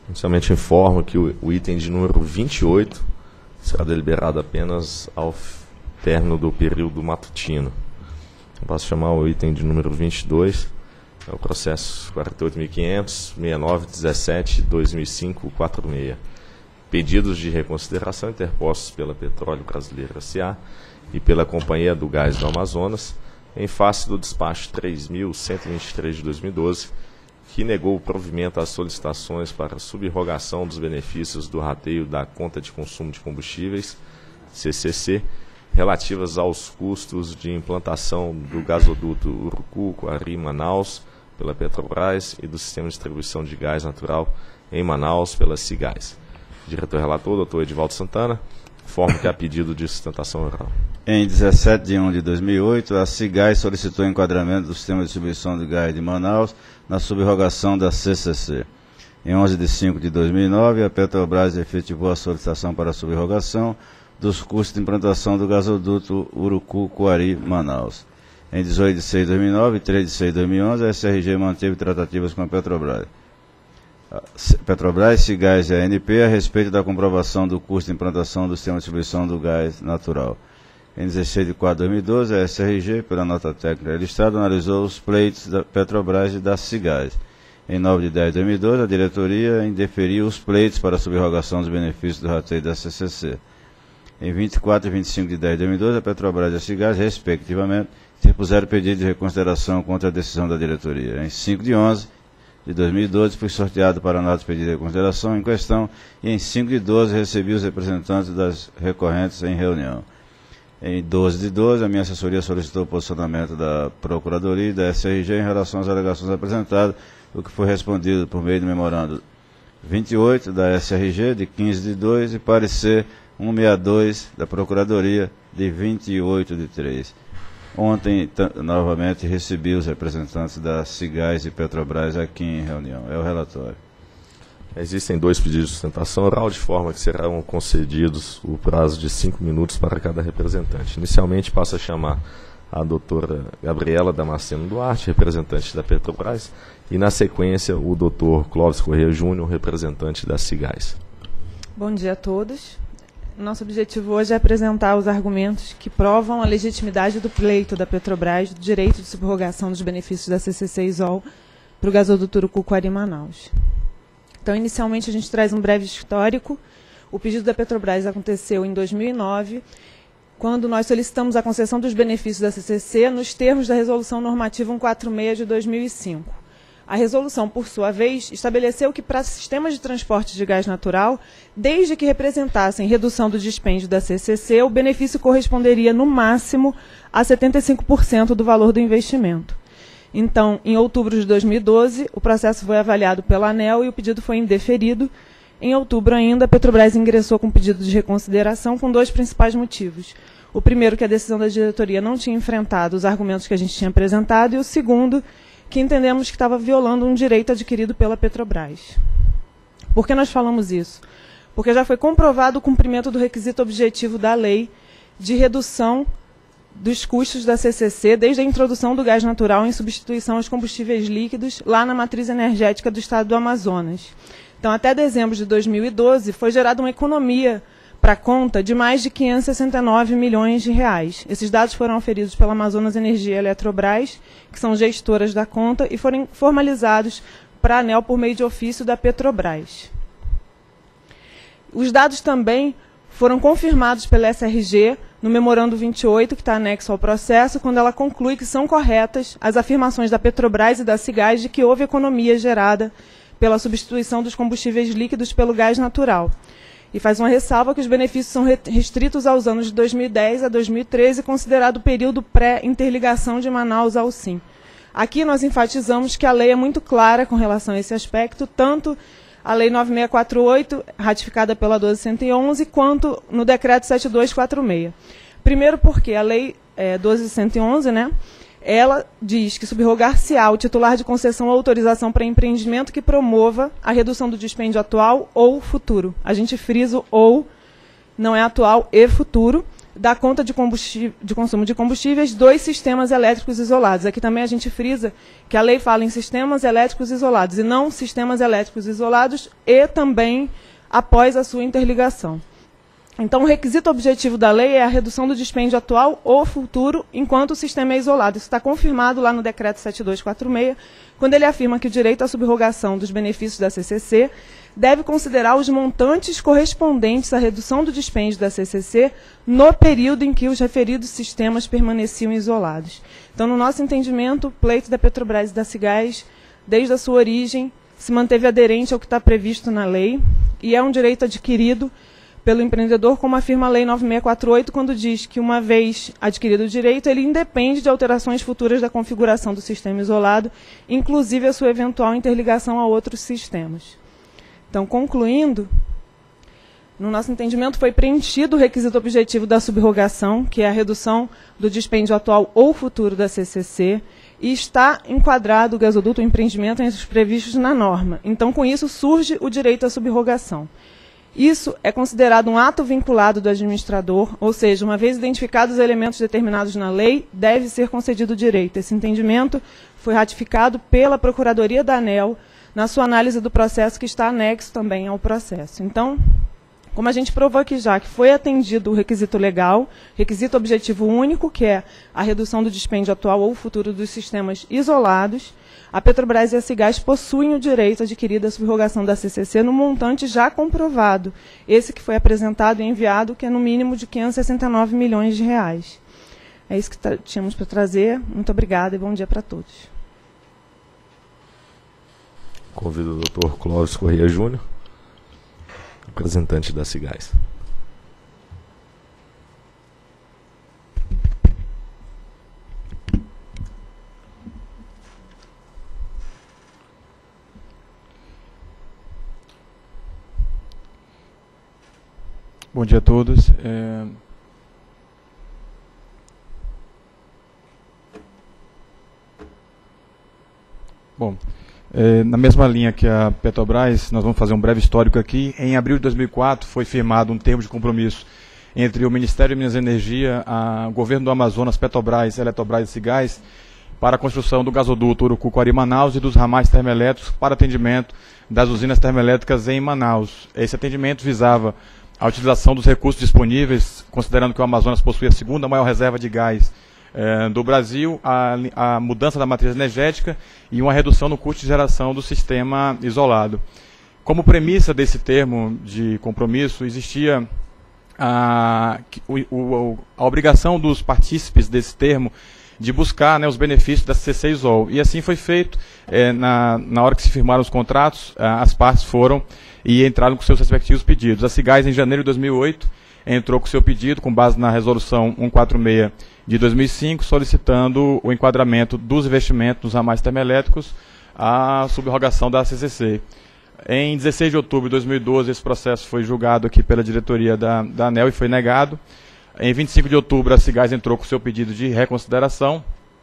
Inicialmente informo que o item de número 28 será deliberado apenas ao término do período matutino. Eu posso chamar o item de número 22, é o processo 48.500.6917/2005-46. Pedidos de reconsideração interpostos pela Petróleo Brasileiro S.A. e pela Companhia do Gás do Amazonas, em face do despacho 3.123 de 2012, que negou o provimento às solicitações para subrogação dos benefícios do rateio da Conta de Consumo de Combustíveis, CCC, relativas aos custos de implantação do gasoduto Urucu-Coari-Manaus pela Petrobras e do Sistema de Distribuição de Gás Natural em Manaus pela Cigás. Diretor-relator, doutor Edivaldo Santana, informo que há pedido de sustentação oral. Em 17 de 1 de 2008, a Cigás solicitou enquadramento do Sistema de Distribuição de Gás de Manaus na subrogação da CCC. Em 11 de 5 de 2009, a Petrobras efetivou a solicitação para a subrogação dos custos de implantação do gasoduto Urucu-Coari-Manaus. Em 18 de 6 de 2009 e 3 de 6 de 2011, a SRG manteve tratativas com a Petrobras. Petrobras, Cigás e ANP a respeito da comprovação do custo de implantação do Sistema de Distribuição do Gás Natural. Em 16 de 4 de 2012, a SRG, pela nota técnica do Estado, analisou os pleitos da Petrobras e da Cigás. Em 9 de 10 de 2012, a diretoria indeferiu os pleitos para a subrogação dos benefícios do rateio da CCC. Em 24 e 25 de 10 de 2012, a Petrobras e a Cigás, respectivamente, interpuseram pedido de reconsideração contra a decisão da diretoria. Em 5 de 11 de 2012, fui sorteado para a nota de pedido de reconsideração em questão e em 5 de 12 recebi os representantes das recorrentes em reunião. Em 12 de 12, a minha assessoria solicitou o posicionamento da Procuradoria e da SRG em relação às alegações apresentadas, o que foi respondido por meio do memorando 28 da SRG, de 15 de 2, e parecer 162 da Procuradoria, de 28 de 3. Ontem, novamente, recebi os representantes da Cigás e Petrobras aqui em reunião. É o relatório. Existem 2 pedidos de sustentação oral, de forma que serão concedidos o prazo de 5 minutos para cada representante. Inicialmente, passo a chamar a doutora Gabriela Damasceno Duarte, representante da Petrobras, e, na sequência, o doutor Clóvis Corrêa Júnior, representante da Cigás. Bom dia a todos. Nosso objetivo hoje é apresentar os argumentos que provam a legitimidade do pleito da Petrobras do direito de subrogação dos benefícios da CCC-ISOL para o gasoduto Urucu-Coari-Manaus. Então, inicialmente, a gente traz um breve histórico. O pedido da Petrobras aconteceu em 2009, quando nós solicitamos a concessão dos benefícios da CCC nos termos da Resolução Normativa 146 de 2005. A resolução, por sua vez, estabeleceu que para sistemas de transporte de gás natural, desde que representassem redução do dispêndio da CCC, o benefício corresponderia, no máximo, a 75% do valor do investimento. Então, em outubro de 2012, o processo foi avaliado pela ANEEL e o pedido foi indeferido. Em outubro ainda, a Petrobras ingressou com pedido de reconsideração com 2 principais motivos. O primeiro, que a decisão da diretoria não tinha enfrentado os argumentos que a gente tinha apresentado, e o segundo, que entendemos que estava violando um direito adquirido pela Petrobras. Por que nós falamos isso? Porque já foi comprovado o cumprimento do requisito objetivo da lei de redução dos custos da CCC desde a introdução do gás natural em substituição aos combustíveis líquidos lá na matriz energética do estado do Amazonas. Então, até dezembro de 2012, foi gerada uma economia para a conta de mais de 569 milhões de reais. Esses dados foram oferidos pela Amazonas Energia e Eletrobras, que são gestoras da conta, e foram formalizados para a ANEEL por meio de ofício da Petrobras. Os dados também foram confirmados pela SRG no memorando 28, que está anexo ao processo, quando ela conclui que são corretas as afirmações da Petrobras e da Cigás de que houve economia gerada pela substituição dos combustíveis líquidos pelo gás natural. E faz uma ressalva que os benefícios são restritos aos anos de 2010 a 2013, considerado o período pré-interligação de Manaus ao SIM. Aqui nós enfatizamos que a lei é muito clara com relação a esse aspecto, tanto a Lei 9648, ratificada pela 1211, quanto no Decreto 7246. Primeiro porque a Lei 12111, né, ela diz que subrogar-se-á o titular de concessão ou autorização para empreendimento que promova a redução do dispêndio atual ou futuro. A gente frisa o ou, não é atual e futuro, da conta de consumo de combustíveis dos sistemas elétricos isolados. Aqui também a gente frisa que a lei fala em sistemas elétricos isolados e não sistemas elétricos isolados e também após a sua interligação. Então, o requisito objetivo da lei é a redução do dispêndio atual ou futuro enquanto o sistema é isolado. Isso está confirmado lá no decreto 7246, quando ele afirma que o direito à subrogação dos benefícios da CCC deve considerar os montantes correspondentes à redução do dispêndio da CCC no período em que os referidos sistemas permaneciam isolados. Então, no nosso entendimento, o pleito da Petrobras e da Cigás, desde a sua origem, se manteve aderente ao que está previsto na lei e é um direito adquirido pelo empreendedor, como afirma a Lei 9648, quando diz que, uma vez adquirido o direito, ele independe de alterações futuras da configuração do sistema isolado, inclusive a sua eventual interligação a outros sistemas. Então, concluindo, no nosso entendimento, foi preenchido o requisito objetivo da subrogação, que é a redução do dispêndio atual ou futuro da CCC, e está enquadrado o gasoduto, o empreendimento, entre os previstos na norma. Então, com isso, surge o direito à subrogação. Isso é considerado um ato vinculado do administrador, ou seja, uma vez identificados os elementos determinados na lei, deve ser concedido o direito. Esse entendimento foi ratificado pela Procuradoria da ANEEL na sua análise do processo, que está anexo também ao processo. Então, como a gente provou aqui já, que foi atendido o requisito legal, requisito objetivo único, que é a redução do dispêndio atual ou futuro dos sistemas isolados, a Petrobras e a Cigás possuem o direito adquirido à subrogação da CCC no montante já comprovado, esse que foi apresentado e enviado, que é no mínimo de 569 milhões de reais. É isso que tínhamos para trazer. Muito obrigada e bom dia para todos. Convido o Dr. Clóvis Corrêa Júnior, representante da Cigás. Bom dia a todos. Na mesma linha que a Petrobras, nós vamos fazer um breve histórico aqui. Em abril de 2004, foi firmado um termo de compromisso entre o Ministério de Minas e Energia, o Governo do Amazonas, Petrobras, Eletrobras e Cigás, para a construção do gasoduto Urucuquari-Manaus e dos ramais termoelétricos para atendimento das usinas termoelétricas em Manaus. Esse atendimento visava a utilização dos recursos disponíveis, considerando que o Amazonas possui a segunda maior reserva de gás do Brasil, a mudança da matriz energética e uma redução no custo de geração do sistema isolado. Como premissa desse termo de compromisso, existia a obrigação dos partícipes desse termo de buscar, os benefícios da CCC-ISOL. E assim foi feito. Na hora que se firmaram os contratos, as partes foram e entraram com seus respectivos pedidos. A Cigás, em janeiro de 2008, entrou com seu pedido, com base na resolução 146 de 2005, solicitando o enquadramento dos investimentos nos ramais termoelétricos à subrogação da CCC. Em 16 de outubro de 2012, esse processo foi julgado aqui pela diretoria da ANEEL e foi negado. Em 25 de outubro, a Cigás entrou com seu pedido de reconsideração.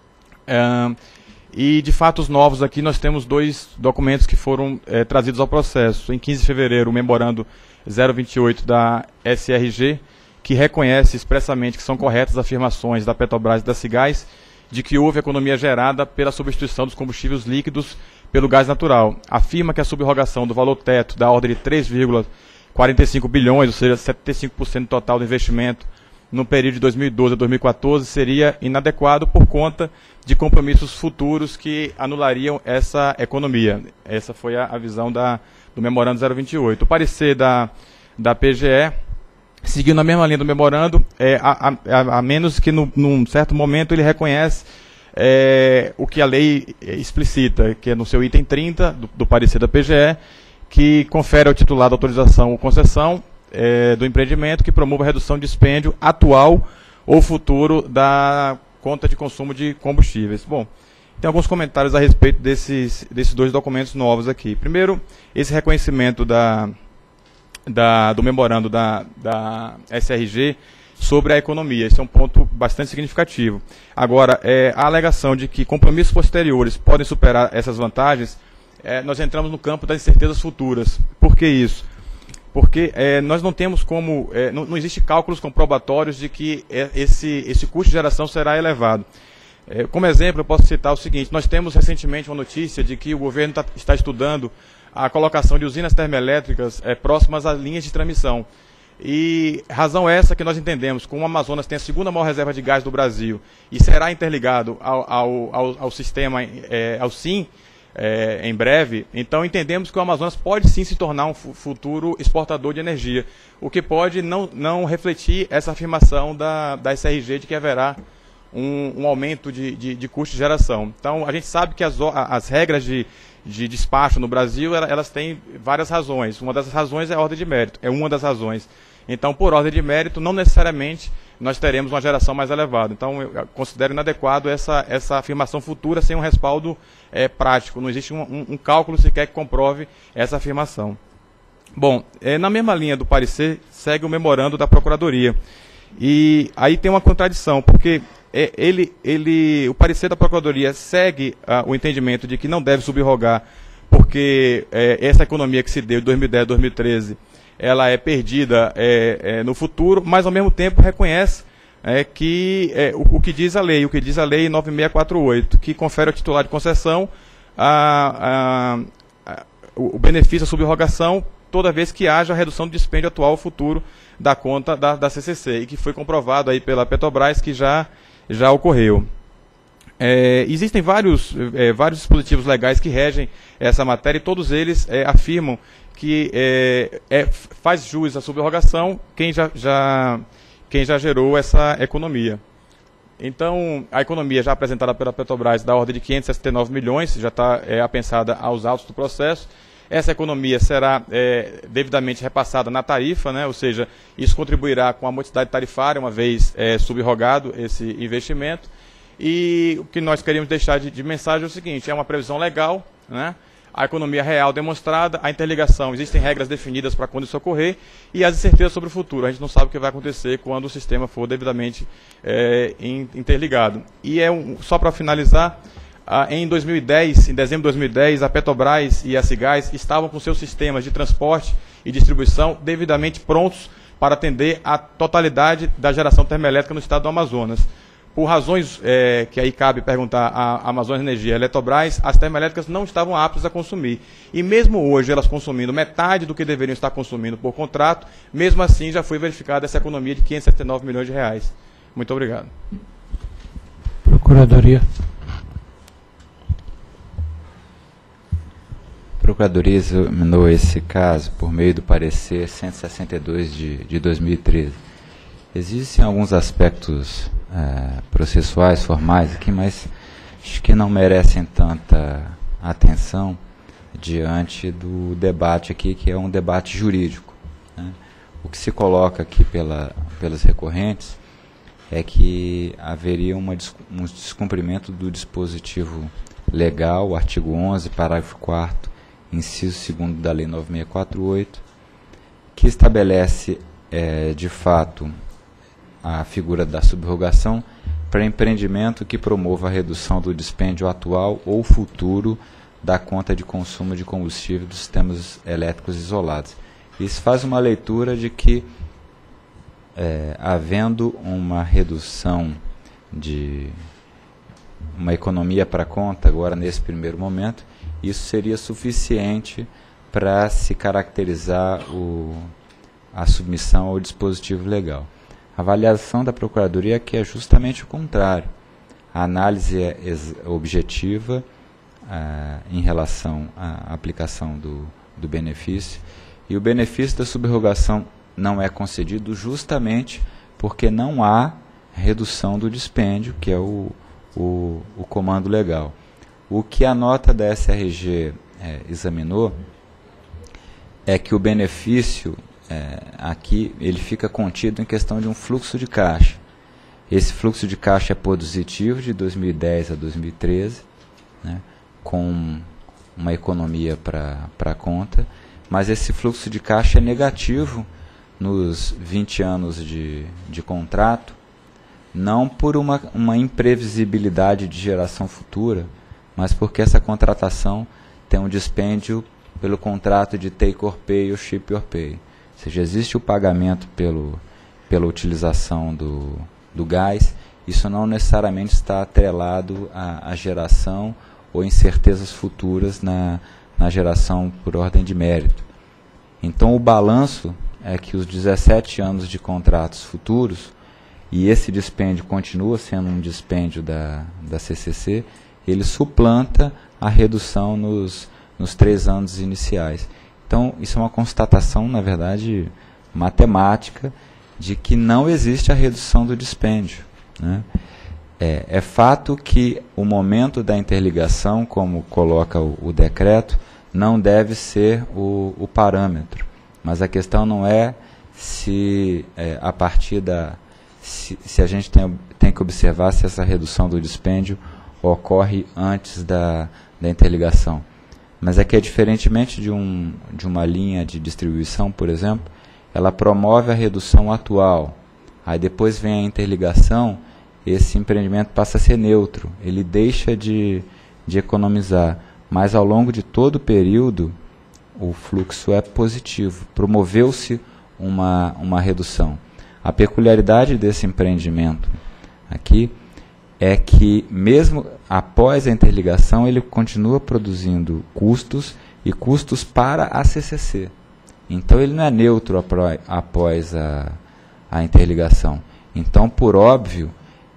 E, de fatos novos aqui, nós temos dois documentos que foram trazidos ao processo. Em 15 de fevereiro, o memorando 028 da SRG, que reconhece expressamente que são corretas as afirmações da Petrobras e da Cigás de que houve economia gerada pela substituição dos combustíveis líquidos pelo gás natural. Afirma que a subrogação do valor teto da ordem de 3,45 bilhões, ou seja, 75% do total do investimento no período de 2012 a 2014, seria inadequado por conta de compromissos futuros que anulariam essa economia. Essa foi a visão do memorando 028. O parecer da PGE, seguindo a mesma linha do memorando, a menos que num certo momento ele reconhece o que a lei explicita, que é no seu item 30 do parecer da PGE, que confere ao titular da autorização ou concessão do empreendimento que promova a redução de dispêndio atual ou futuro da conta de consumo de combustíveis. Bom, tem alguns comentários a respeito desses dois documentos novos aqui. Primeiro, esse reconhecimento do memorando da SRG sobre a economia. Esse é um ponto bastante significativo. Agora, a alegação de que compromissos posteriores podem superar essas vantagens, nós entramos no campo das incertezas futuras. Por que isso? porque nós não temos como, não existe cálculos comprobatórios de que esse custo de geração será elevado. Como exemplo, eu posso citar o seguinte: nós temos recentemente uma notícia de que o governo está estudando a colocação de usinas termoelétricas próximas às linhas de transmissão. E razão essa que nós entendemos, como o Amazonas tem a segunda maior reserva de gás do Brasil e será interligado ao sistema, ao SIM, em breve, então entendemos que o Amazonas pode sim se tornar um futuro exportador de energia, o que pode não refletir essa afirmação da SRG de que haverá um aumento de custo de geração. Então a gente sabe que as regras de despacho no Brasil, elas têm várias razões. Uma das razões é a ordem de mérito, é uma das razões. Então, por ordem de mérito, não necessariamente nós teremos uma geração mais elevada. Então, eu considero inadequado essa afirmação futura sem um respaldo prático. Não existe um cálculo sequer que comprove essa afirmação. Bom, na mesma linha do parecer, segue o memorando da Procuradoria. E aí tem uma contradição, porque o parecer da Procuradoria segue o entendimento de que não deve subrogar, porque essa economia que se deu de 2010 a 2013, ela é perdida no futuro, mas ao mesmo tempo reconhece que o que diz a lei 9648, que confere ao titular de concessão o benefício da subrogação toda vez que haja redução do dispêndio atual ou futuro da conta da CCC, e que foi comprovado aí pela Petrobras que já ocorreu. Existem vários dispositivos legais que regem essa matéria, e todos eles afirmam que faz jus à subrogação quem já gerou essa economia. Então, a economia já apresentada pela Petrobras da ordem de 569 milhões, já está apensada aos autos do processo. Essa economia será devidamente repassada na tarifa, né? Ou seja, isso contribuirá com a modicidade tarifária, uma vez subrogado esse investimento. E o que nós queríamos deixar de mensagem é o seguinte: é uma previsão legal, né? A economia real demonstrada, a interligação, existem regras definidas para quando isso ocorrer, e as incertezas sobre o futuro. A gente não sabe o que vai acontecer quando o sistema for devidamente interligado. E só para finalizar, em 2010, em dezembro de 2010, a Petrobras e a Cigás estavam com seus sistemas de transporte e distribuição devidamente prontos para atender a totalidade da geração termoelétrica no estado do Amazonas. Por razões que aí cabe perguntar à Amazonas Energia e à Eletrobras, as termoelétricas não estavam aptas a consumir. E mesmo hoje, elas consumindo metade do que deveriam estar consumindo por contrato, mesmo assim já foi verificada essa economia de 579 milhões de reais. Muito obrigado. Procuradoria. A Procuradoria examinou esse caso por meio do parecer 162 de 2013. Existem alguns aspectos processuais, formais aqui, mas acho que não merecem tanta atenção diante do debate aqui, que é um debate jurídico, né? O que se coloca aqui pelas recorrentes é que haveria um descumprimento do dispositivo legal, o artigo 11, parágrafo 4º, inciso 2º da Lei 9648, que estabelece, de fato, a figura da subrogação para empreendimento que promova a redução do dispêndio atual ou futuro da conta de consumo de combustível dos sistemas elétricos isolados. Isso faz uma leitura de que, havendo uma redução de uma economia para a conta, agora nesse primeiro momento, isso seria suficiente para se caracterizar a submissão ao dispositivo legal. A avaliação da Procuradoria aqui é justamente o contrário. A análise é objetiva em relação à aplicação do benefício, e o benefício da subrogação não é concedido justamente porque não há redução do dispêndio, que é o comando legal. O que a nota da SRG examinou é que o benefício aqui ele fica contido em questão de um fluxo de caixa. Esse fluxo de caixa é positivo de 2010 a 2013, né, com uma economia para a conta, mas esse fluxo de caixa é negativo nos 20 anos de contrato, não por uma imprevisibilidade de geração futura, mas porque essa contratação tem um dispêndio pelo contrato de take or pay ou ship or pay. Ou seja, existe o pagamento pela utilização do gás, isso não necessariamente está atrelado à geração ou incertezas futuras na geração por ordem de mérito. Então, o balanço é que os 17 anos de contratos futuros, e esse dispêndio continua sendo um dispêndio da CCC, ele suplanta a redução nos 3 anos iniciais. Então, isso é uma constatação, na verdade, matemática, de que não existe a redução do dispêndio, né? É fato que o momento da interligação, como coloca o decreto, não deve ser o parâmetro. Mas a questão não é se a partir se a gente tem que observar se essa redução do dispêndio ocorre antes da interligação. Mas é que, diferentemente de uma linha de distribuição, por exemplo, ela promove a redução atual. Aí depois vem a interligação, esse empreendimento passa a ser neutro, ele deixa de economizar, mas ao longo de todo o período o fluxo é positivo, promoveu-se uma redução. A peculiaridade desse empreendimento aqui é que, mesmo após a interligação, ele continua produzindo custos e custos para a CCC. Então, ele não é neutro após a interligação. Então, por óbvio,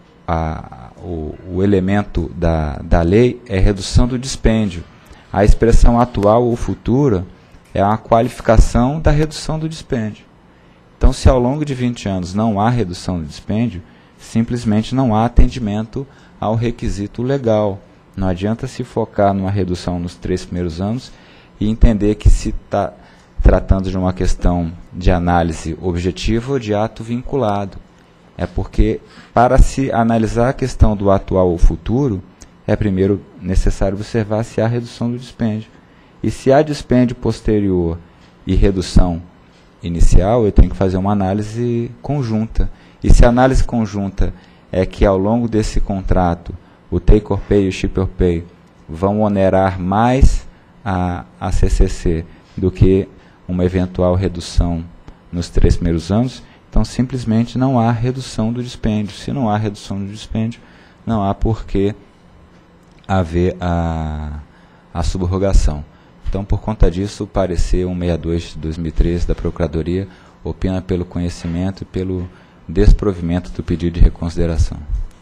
o elemento da lei é redução do dispêndio. A expressão atual ou futura é uma qualificação da redução do dispêndio. Então, se ao longo de 20 anos não há redução do dispêndio, simplesmente não há atendimento ao requisito legal. Não adianta se focar numa redução nos 3 primeiros anos e entender que se está tratando de uma questão de análise objetiva ou de ato vinculado. É porque, para se analisar a questão do atual ou futuro, é primeiro necessário observar se há redução do dispêndio. E se há dispêndio posterior e redução inicial, eu tenho que fazer uma análise conjunta. E se a análise conjunta é que, ao longo desse contrato, o take or pay e o ship or pay vão onerar mais a CCC do que uma eventual redução nos 3 primeiros anos, então simplesmente não há redução do dispêndio. Se não há redução do dispêndio, não há por que haver a subrogação. Então, por conta disso, o parecer 162 de 2013 da Procuradoria opina pelo conhecimento e pelo desprovimento do pedido de reconsideração.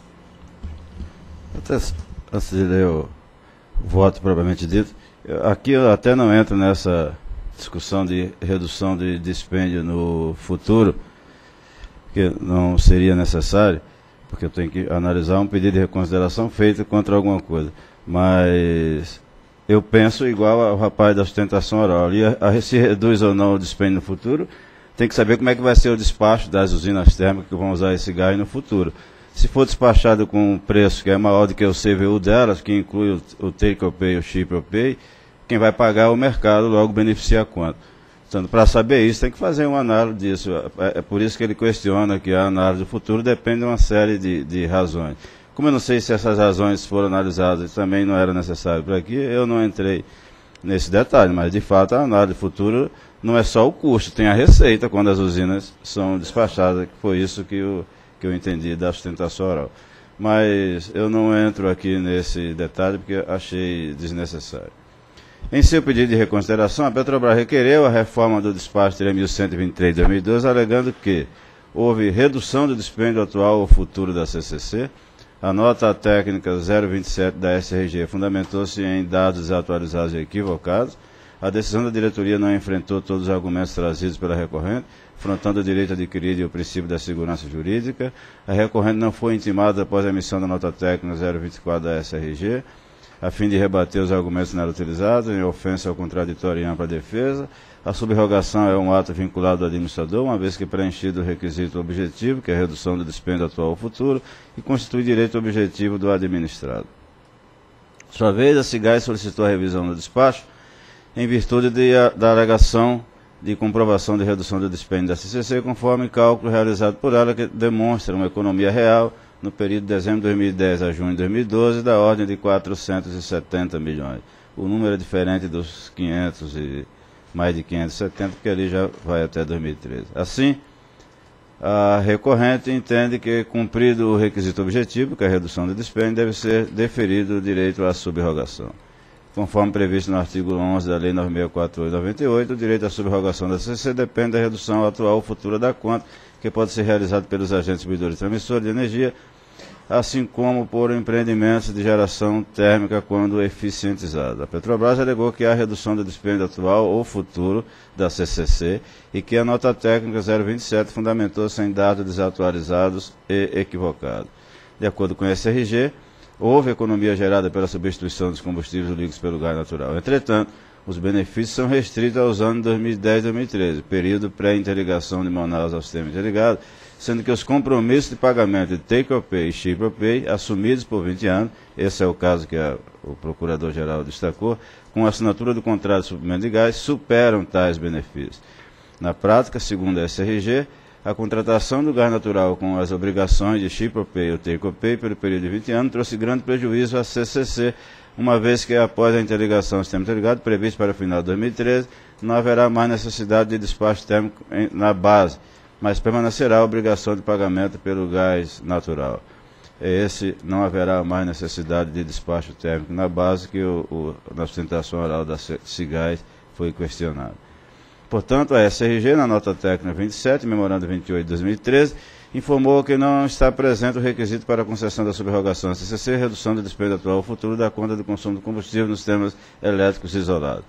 Antes de ler o voto propriamente dito, aqui eu até não entro nessa discussão de redução de dispêndio no futuro, que não seria necessário, porque eu tenho que analisar um pedido de reconsideração feito contra alguma coisa. Mas eu penso igual ao rapaz da sustentação oral. Ali, se reduz ou não o dispêndio no futuro, tem que saber como é que vai ser o despacho das usinas térmicas que vão usar esse gás no futuro. Se for despachado com um preço que é maior do que o CVU delas, que inclui o take or pay e o ship or pay, quem vai pagar é o mercado, logo beneficia quanto. Portanto, para saber isso, tem que fazer uma análise disso. É por isso que ele questiona que a análise do futuro depende de uma série de razões. Como eu não sei se essas razões foram analisadas e também não era necessário para aqui, eu não entrei nesse detalhe, mas de fato a análise do futuro não é só o custo, tem a receita quando as usinas são despachadas, que foi isso que eu entendi da sustentação oral. Mas eu não entro aqui nesse detalhe porque achei desnecessário. Em seu pedido de reconsideração, a Petrobras requereu a reforma do despacho 3.123 de 2012, alegando que houve redução do dispêndio atual ou futuro da CCC. A nota técnica 027 da SRG fundamentou-se em dados desatualizados e equivocados. A decisão da diretoria não enfrentou todos os argumentos trazidos pela recorrente, afrontando o direito adquirido e o princípio da segurança jurídica. A recorrente não foi intimada após a emissão da nota técnica 024 da SRG, a fim de rebater os argumentos nela utilizados, em ofensa ao contraditório e ampla defesa. A subrogação é um ato vinculado ao administrador, uma vez que preenchido o requisito objetivo, que é a redução do dispêndio atual ou futuro, e constitui direito objetivo do administrado. Por sua vez, a Cigás solicitou a revisão do despacho, em virtude da alegação de comprovação de redução do dispêndio da CCC, conforme cálculo realizado por ela, que demonstra uma economia real, no período de dezembro de 2010 a junho de 2012, da ordem de 470 milhões. O número é diferente dos 500 e mais de 570, porque ali já vai até 2013. Assim, a recorrente entende que, cumprido o requisito objetivo, que é a redução do dispêndio, deve ser deferido o direito à subrogação. Conforme previsto no artigo 11 da Lei 9648/98, o direito à subrogação da CCC depende da redução atual ou futura da conta, que pode ser realizado pelos agentes distribuidores e transmissores de energia, assim como por empreendimentos de geração térmica quando eficientizados. A Petrobras alegou que há redução do dispêndio atual ou futuro da CCC e que a nota técnica 027 fundamentou-se em dados desatualizados e equivocados. De acordo com a SRG, houve economia gerada pela substituição dos combustíveis líquidos pelo gás natural. Entretanto, os benefícios são restritos aos anos 2010 e 2013, período pré-interligação de Manaus ao sistema interligado, sendo que os compromissos de pagamento de take-or-pay e ship-or-pay, assumidos por 20 anos, esse é o caso que o Procurador-Geral destacou, com a assinatura do contrato de suprimento de gás, superam tais benefícios. Na prática, segundo a SRG, a contratação do gás natural com as obrigações de ship-or-pay ou take-or-pay pelo período de 20 anos trouxe grande prejuízo à CCC, uma vez que após a interligação ao sistema interligado, previsto para o final de 2013, não haverá mais necessidade de despacho térmico na base, mas permanecerá a obrigação de pagamento pelo gás natural. Esse não haverá mais necessidade de despacho térmico na base, que na sustentação oral da Cigás foi questionado. Portanto, a SRG, na nota técnica 27, memorando 28 de 2013, informou que não está presente o requisito para a concessão da subrogação da CCC e redução do dispêndio atual ou futuro da conta de consumo de combustível nos sistemas elétricos isolados.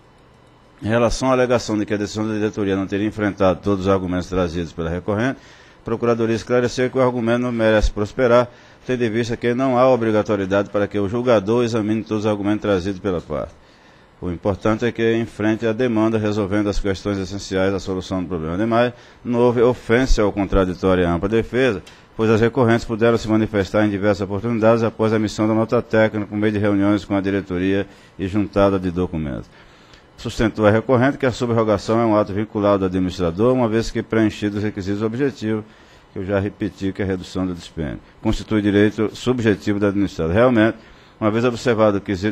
Em relação à alegação de que a decisão da diretoria não teria enfrentado todos os argumentos trazidos pela recorrente, a Procuradoria esclareceu que o argumento não merece prosperar, tendo em vista que não há obrigatoriedade para que o julgador examine todos os argumentos trazidos pela parte. O importante é que enfrente a demanda, resolvendo as questões essenciais da solução do problema. Ademais, não houve ofensa ao contraditório e à ampla defesa, pois as recorrentes puderam se manifestar em diversas oportunidades após a emissão da nota técnica, por meio de reuniões com a diretoria e juntada de documentos. Sustentou a recorrente que a subrogação é um ato vinculado ao administrador, uma vez que preenchidos os requisitos objetivos, que eu já repeti, que é a redução do dispêndio, constitui direito subjetivo do administrador. Realmente, uma vez observado o requisito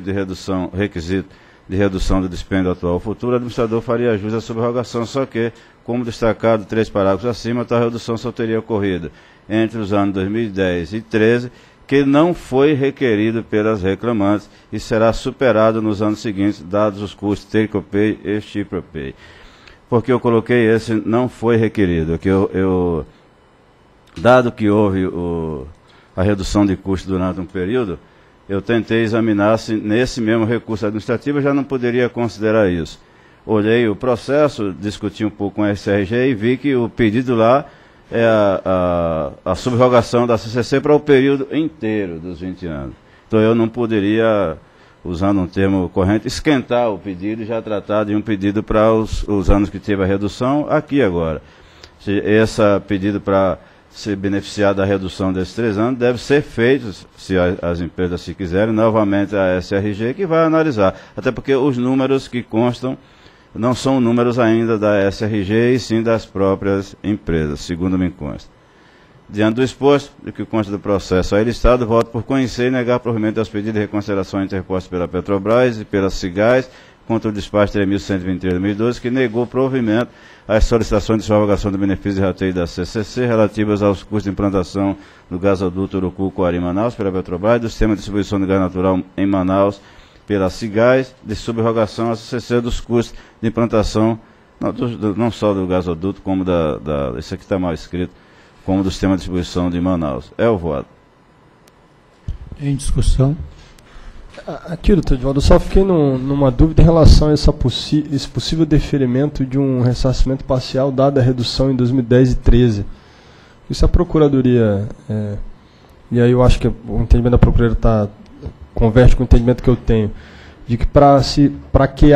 de redução do dispêndio atual ou futuro, o administrador faria jus à subrogação, só que, como destacado 3 parágrafos acima, tal redução só teria ocorrido entre os anos 2010 e 2013, que não foi requerido pelas reclamantes e será superado nos anos seguintes, dados os custos take-or-pay e ship-or-pay. Porque eu coloquei esse não foi requerido, que dado que houve a redução de custo durante um período, eu tentei examinar se nesse mesmo recurso administrativo eu já não poderia considerar isso. Olhei o processo, discuti um pouco com a SRG e vi que o pedido lá é a subrogação da CCC para o período inteiro dos 20 anos. Então eu não poderia, usando um termo corrente, esquentar o pedido e já tratar de um pedido para os anos que teve a redução aqui agora. Se esse pedido para se beneficiar da redução desses 3 anos deve ser feito, se as empresas se quiserem, novamente a SRG que vai analisar. Até porque os números que constam não são números ainda da SRG e sim das próprias empresas, segundo me consta. Diante do exposto, do que consta do processo aí listado, voto por conhecer e negar provimento aos pedidos de reconsideração interpostos pela Petrobras e pela Cigás contra o despacho 3.123 de 2012, que negou provimento às solicitações de subrogação do benefício de rateio da CCC relativas aos custos de implantação do gasoduto Urucu-Coari-Manaus pela Petrobras, do sistema de distribuição de gás natural em Manaus pela Cigás, de subrogação à CCC dos custos de implantação, não só do gasoduto, como isso aqui está mal escrito, como do sistema de distribuição de Manaus. É o voto. Em discussão. Aqui, doutor Edivaldo, eu só fiquei numa dúvida em relação a esse possível deferimento de um ressarcimento parcial dada a redução em 2010 e 2013. Isso a Procuradoria, e aí eu acho que o entendimento da Procuradoria converte com o entendimento que eu tenho, de que para que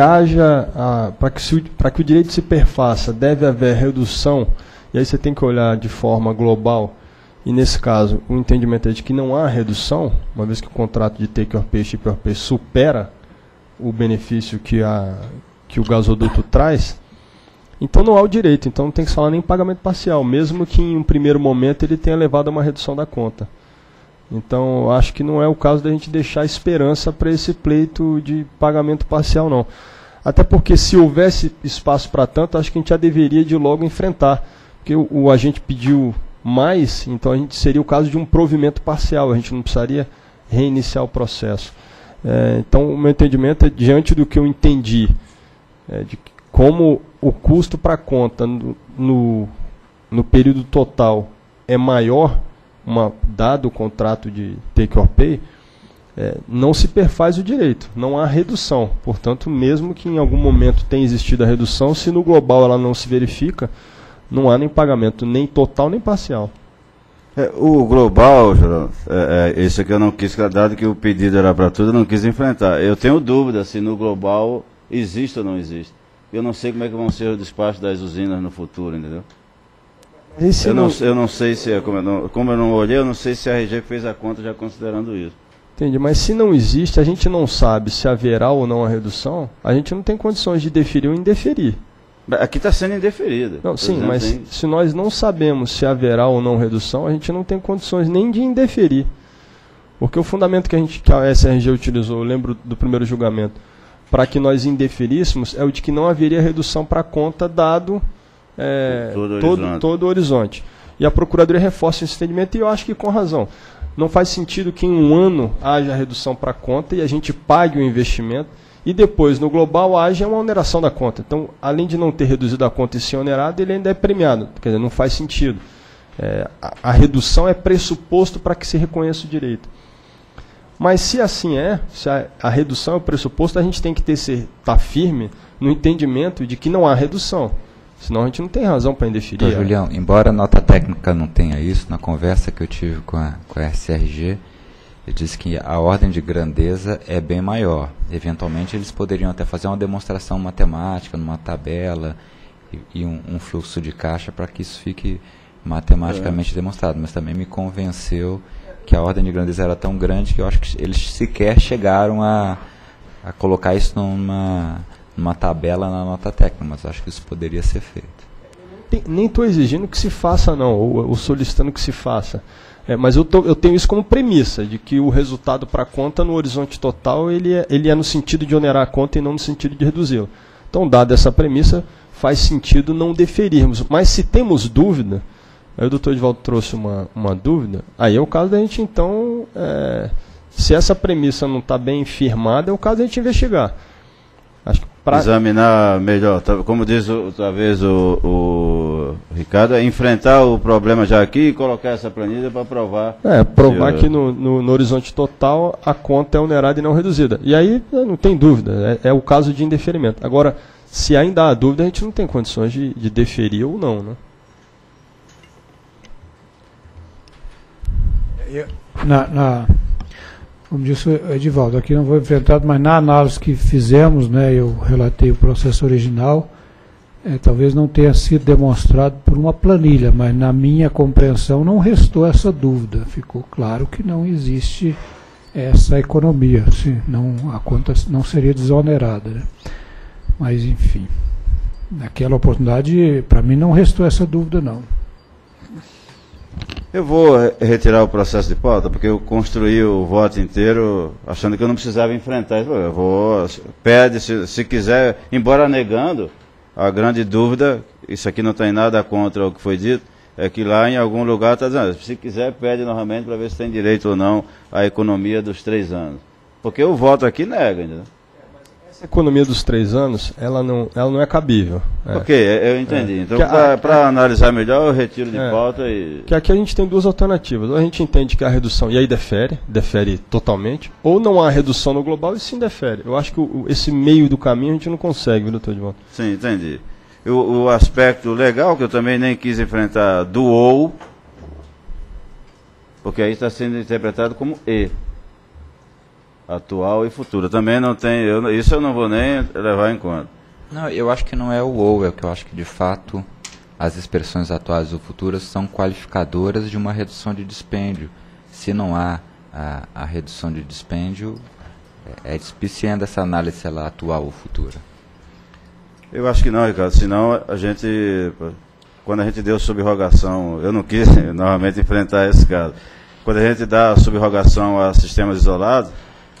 o direito se perfaça, deve haver redução, e aí você tem que olhar de forma global. E nesse caso, o entendimento é de que não há redução, uma vez que o contrato de take-or-pay e ship-or-pay supera o benefício que o gasoduto traz, então não há o direito, então não tem que se falar nem em pagamento parcial, mesmo que em um primeiro momento ele tenha levado a uma redução da conta. Então, eu acho que não é o caso da gente deixar esperança para esse pleito de pagamento parcial, não. Até porque se houvesse espaço para tanto, acho que a gente já deveria de logo enfrentar. Porque o agente pediu mais, então a gente seria o caso de um provimento parcial, a gente não precisaria reiniciar o processo. Então o meu entendimento é, diante do que eu entendi, de como o custo para a conta no período total é maior, dado o contrato de take or pay, não se perfaz o direito, não há redução. Portanto, mesmo que em algum momento tenha existido a redução, se no global ela não se verifica, não há nem pagamento nem total nem parcial. O global, esse aqui eu não quis, dado que o pedido era para tudo, eu não quis enfrentar. Eu tenho dúvida se no global existe ou não existe. Eu não sei como é que vão ser os despachos das usinas no futuro, entendeu? Eu não sei se, como eu não olhei, eu não sei se a RG fez a conta já considerando isso. Entendi, mas se não existe, a gente não sabe se haverá ou não a redução, a gente não tem condições de deferir ou indeferir. Aqui está sendo indeferida. Não, sim, mas se nós não sabemos se haverá ou não redução, a gente não tem condições nem de indeferir. Porque o fundamento que a SRG utilizou, eu lembro do primeiro julgamento, para que nós indeferíssemos, é o de que não haveria redução para a conta dado todo o horizonte. E a Procuradoria reforça esse entendimento, e eu acho que com razão. Não faz sentido que em um ano haja redução para a conta e a gente pague o investimento, e depois, no global, haja uma oneração da conta. Então, além de não ter reduzido a conta e ser onerado, ele ainda é premiado. Quer dizer, não faz sentido. A redução é pressuposto para que se reconheça o direito. Mas se assim se a redução é o pressuposto, a gente tem que estar firme no entendimento de que não há redução. Senão a gente não tem razão para indeferir. Então, Julião, embora a nota técnica não tenha isso, na conversa que eu tive com a SRG, ele disse que a ordem de grandeza é bem maior. Eventualmente eles poderiam até fazer uma demonstração matemática, numa tabela, e um fluxo de caixa para que isso fique matematicamente demonstrado. Mas também me convenceu que a ordem de grandeza era tão grande que eu acho que eles sequer chegaram a colocar isso numa tabela na nota técnica, mas acho que isso poderia ser feito. Nem estou exigindo que se faça, não, ou solicitando que se faça. Mas eu tenho isso como premissa, de que o resultado para a conta no horizonte total ele é no sentido de onerar a conta e não no sentido de reduzi-la. Então, dada essa premissa, faz sentido não deferirmos. Mas se temos dúvida, aí o doutor Edivaldo trouxe uma dúvida, aí é o caso da gente, então, se essa premissa não está bem firmada, é o caso da gente investigar. Acho que examinar melhor, como diz talvez o Ricardo, enfrentar o problema já aqui e colocar essa planilha para provar. Provar que no horizonte total a conta é onerada e não reduzida. E aí não tem dúvida, é o caso de indeferimento. Agora, se ainda há dúvida, a gente não tem condições de deferir ou não, né? Como disse o Edivaldo, aqui não vou enfrentar, mas na análise que fizemos, né, eu relatei o processo original, talvez não tenha sido demonstrado por uma planilha, mas na minha compreensão não restou essa dúvida. Ficou claro que não existe essa economia, a conta não seria desonerada, né? Mas, enfim, naquela oportunidade, para mim, não restou essa dúvida, não. Eu vou retirar o processo de pauta, porque eu construí o voto inteiro achando que eu não precisava enfrentar isso. Eu vou, pede, se quiser, embora negando, a grande dúvida, isso aqui não tem nada contra o que foi dito, é que lá em algum lugar está dizendo, se quiser, pede novamente para ver se tem direito ou não à economia dos 3 anos. Porque o voto aqui nega, entendeu? Essa economia dos 3 anos, ela não é cabível. Ok, eu entendi. Então, para analisar melhor, eu retiro de pauta e... Que aqui a gente tem duas alternativas. Ou a gente entende que a redução, e aí defere totalmente, ou não há redução no global e sim defere. Eu acho que esse meio do caminho a gente não consegue, viu, doutor Edivaldo? Sim, entendi. O aspecto legal, que eu também nem quis enfrentar, do ou, porque aí está sendo interpretado como e. Atual e futura. Também não tem, isso eu não vou nem levar em conta. Não, eu acho que não é o ou, é que eu acho que de fato as expressões atuais ou futuras são qualificadoras de uma redução de dispêndio. Se não há a redução de dispêndio, é despiciando essa análise se ela é atual ou futura. Eu acho que não, Ricardo, senão quando a gente deu subrogação, eu não quis novamente enfrentar esse caso. Quando a gente dá subrogação a sistemas isolados,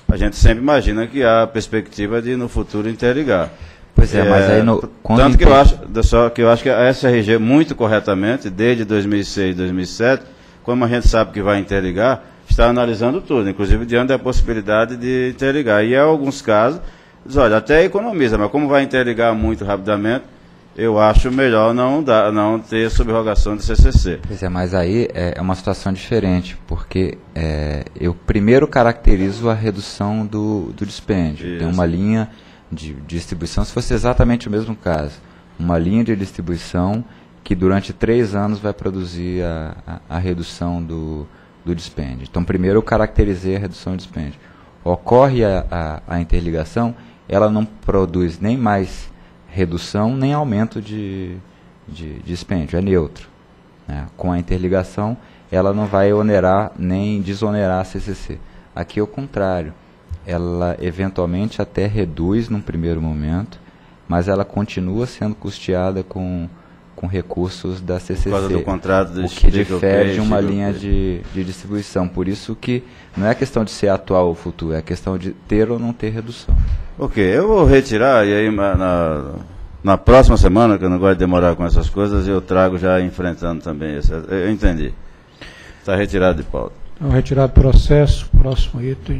a gente sempre imagina que há a perspectiva de no futuro interligar. Pois é, mas aí tanto que eu acho que a SRG, muito corretamente, desde 2006 e 2007, como a gente sabe que vai interligar, está analisando tudo, inclusive diante da possibilidade de interligar. E em alguns casos, diz, olha, até economiza, mas como vai interligar muito rapidamente, eu acho melhor não ter subrogação do CCC. Pois é, mas aí é uma situação diferente, porque eu primeiro caracterizo a redução do dispêndio. Isso. Tem uma linha de distribuição, se fosse exatamente o mesmo caso, uma linha de distribuição que durante 3 anos vai produzir a redução do dispêndio. Então, primeiro eu caracterizei a redução do dispêndio. Ocorre a interligação, ela não produz nem mais redução, nem aumento de dispêndio, é neutro. Né? Com a interligação, ela não vai onerar nem desonerar a CCC. Aqui é o contrário. Ela eventualmente até reduz num primeiro momento, mas ela continua sendo custeada com recursos da CCC, por causa do contrato o que difere de uma linha de distribuição. Por isso que não é questão de ser atual ou futuro, é questão de ter ou não ter redução. Ok, eu vou retirar e aí na próxima semana, que eu não gosto de demorar com essas coisas, eu trago já enfrentando também isso. Eu entendi. Está retirado de pauta. Retirado do processo, próximo item.